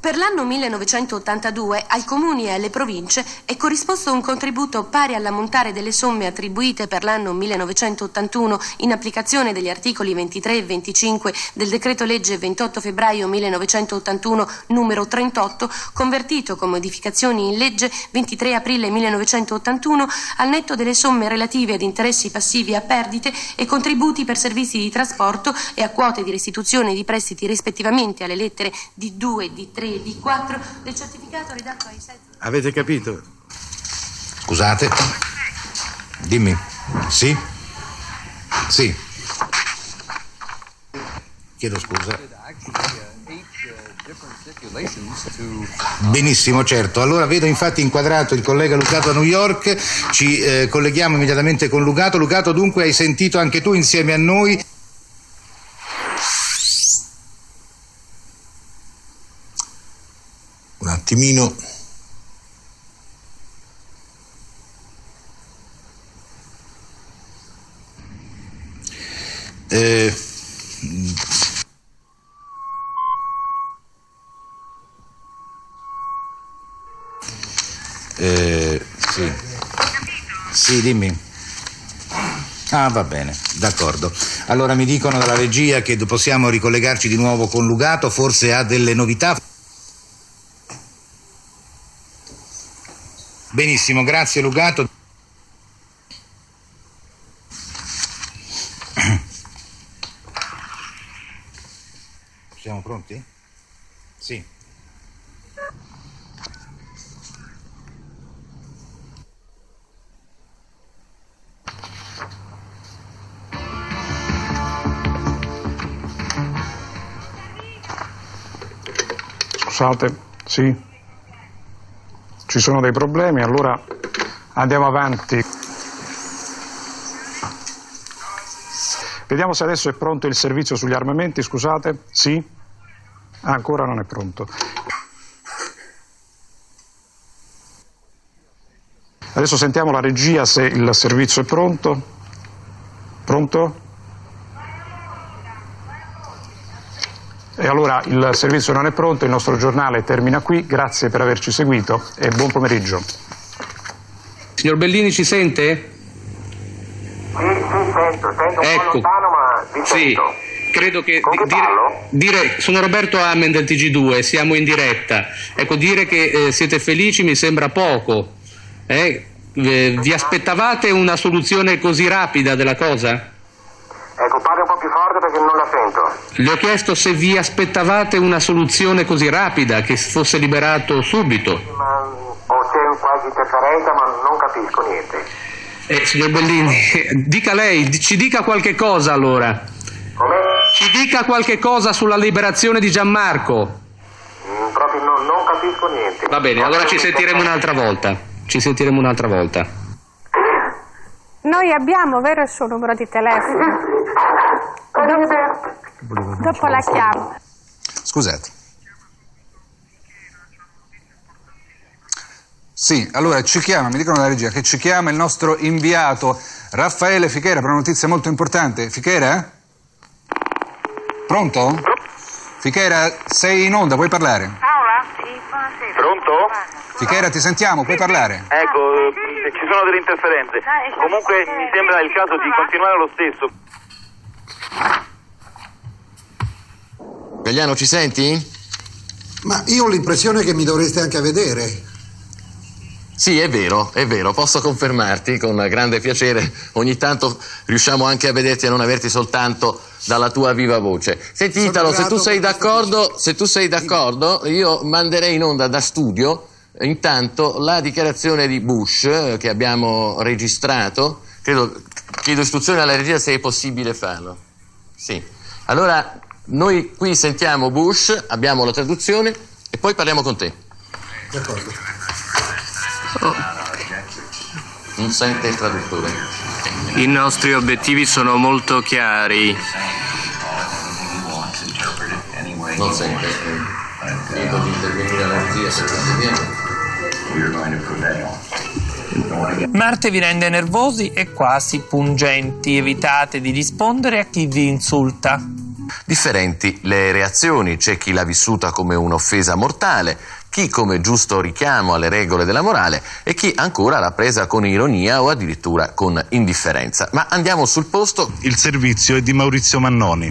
Per l'anno 1982 ai comuni e alle province è corrisposto un contributo pari all'ammontare delle somme attribuite per l'anno 1981 in applicazione degli articoli 23 e 25 del decreto legge 28 febbraio 1981 numero 38, convertito con modificazioni in legge 23 aprile 1981, al netto delle somme relative ad interessi passivi a perdite e contributi per servizi di trasporto e a quote di restituzione di prestiti rispettivamente alle lettere D2, D3 e D4 del certificato redatto ai sensi. Avete capito? Scusate. Dimmi. Sì? Sì. Chiedo scusa. Benissimo, certo. Allora vedo infatti inquadrato il collega Lucato a New York. Ci colleghiamo immediatamente con Lucato. Lucato, dunque hai sentito anche tu insieme a noi. Un attimino. Sì. Sì, dimmi. Ah, va bene, d'accordo. Allora mi dicono dalla regia che possiamo ricollegarci di nuovo con Lucato, forse ha delle novità. Benissimo, grazie Lucato. Siamo pronti? Sì. Scusate, sì. Ci sono dei problemi, allora andiamo avanti. Vediamo se adesso è pronto il servizio sugli armamenti, scusate. Sì? Ancora non è pronto. Adesso sentiamo la regia se il servizio è pronto. Pronto? E allora il servizio non è pronto, il nostro giornale termina qui, grazie per averci seguito e buon pomeriggio. Signor Bellini ci sente? Sì, sento un po' lontano ma vi sento. Credo che con chi parlo? sono Roberto Amen del TG2, siamo in diretta. Ecco, dire che siete felici mi sembra poco. Vi aspettavate una soluzione così rapida della cosa? Ecco, parli un po' più forte perché non la sento. Le ho chiesto se vi aspettavate una soluzione così rapida, che fosse liberato subito. O c'è qualche interferenza ma non capisco niente. Signor Bellini, dica lei, ci dica qualche cosa allora. Come? Ci dica qualche cosa sulla liberazione di Gianmarco. Proprio non capisco niente. Va bene, allora ci sentiremo un'altra volta. Ci sentiremo un'altra volta. Noi abbiamo, vero, il suo numero di telefono? Dopo la chiamo. Scusate. Sì, allora ci chiama, mi dicono dalla regia che ci chiama il nostro inviato Raffaele Fichera per una notizia molto importante. Fichera? Pronto? Fichera, sei in onda, puoi parlare? Paola? Sì, buonasera. Pronto? Fichera, ti sentiamo, puoi parlare? Ecco, ci sono delle interferenze. Comunque mi sembra il caso di continuare lo stesso. Gagliano, ci senti? Ma io ho l'impressione che mi dovreste anche vedere. Sì, è vero, posso confermarti con grande piacere. Ogni tanto riusciamo anche a vederti e a non averti soltanto dalla tua viva voce. Senti Italo, se tu sei d'accordo, io manderei in onda da studio intanto la dichiarazione di Bush che abbiamo registrato. Chiedo istruzione alla regia se è possibile farlo. Sì. Allora, noi qui sentiamo Bush, abbiamo la traduzione e poi parliamo con te. D'accordo. Non sente il traduttore. I nostri obiettivi sono molto chiari. Non sente. Chiedo di intervenire alla regia se interviene. Marte vi rende nervosi e quasi pungenti. Evitate di rispondere a chi vi insulta. Differenti le reazioni, c'è chi l'ha vissuta come un'offesa mortale, chi come giusto richiamo alle regole della morale e chi ancora l'ha presa con ironia o addirittura con indifferenza. Ma andiamo sul posto. Il servizio è di Maurizio Mannoni.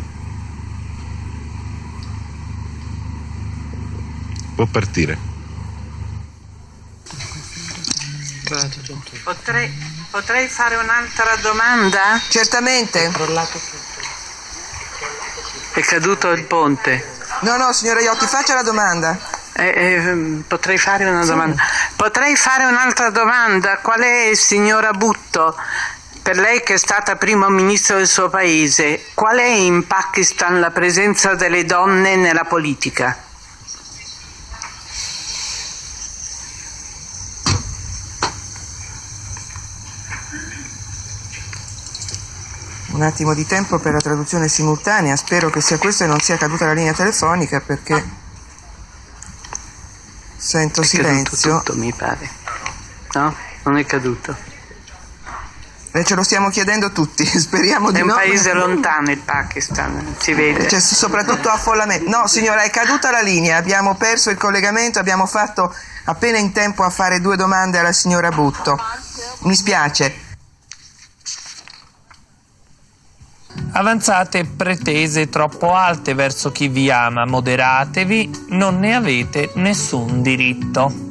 Può partire. Potrei fare un'altra domanda? Certamente. È caduto il ponte. No, signora Iotti, faccia la domanda. Potrei fare una domanda. Potrei fare un'altra domanda. Qual è, signora Butto, per lei che è stata primo ministro del suo paese, qual è in Pakistan la presenza delle donne nella politica? Un attimo di tempo per la traduzione simultanea, spero che sia questo e non sia caduta la linea telefonica perché sento silenzio. Tutto, mi pare. No? Non è caduto. Ce lo stiamo chiedendo tutti, speriamo di no. È un paese lontano il Pakistan, si vede. C'è soprattutto affollamento. No, signora, è caduta la linea, abbiamo perso il collegamento, abbiamo fatto appena in tempo a fare 2 domande alla signora Butto. Mi spiace. Avanzate pretese troppo alte verso chi vi ama, moderatevi, non ne avete nessun diritto.